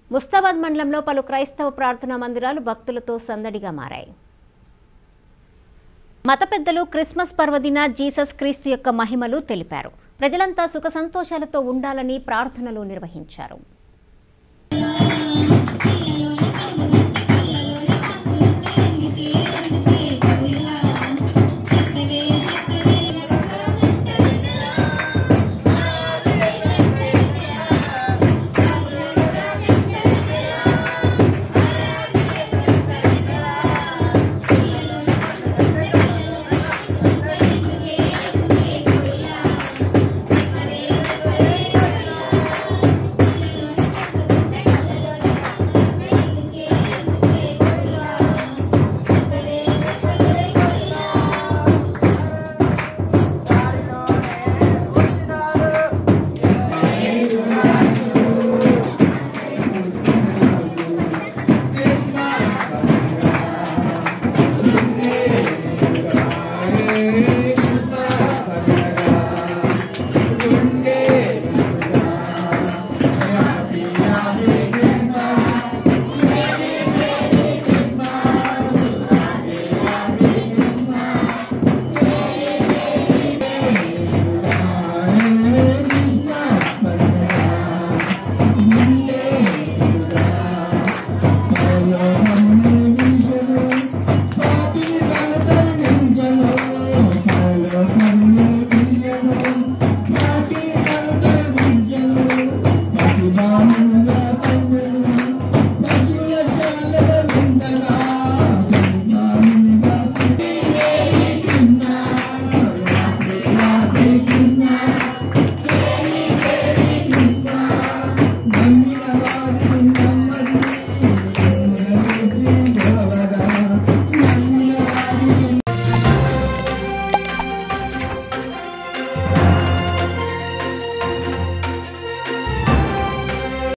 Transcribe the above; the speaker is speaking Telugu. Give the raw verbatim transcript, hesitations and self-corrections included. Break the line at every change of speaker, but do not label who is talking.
ముస్తాబాద్ మండలంలో పలు క్రైస్తవ ప్రార్థనా మందిరాలు భక్తులతో సందడిగా మారాయి. మత పెద్దలు క్రిస్మస్ పర్వదిన జీసస్ క్రీస్తు యొక్క మహిమలు తెలిపారు. ప్రజలంతా సుఖ సంతోషాలతో ఉండాలని ప్రార్థనలు నిర్వహించారు.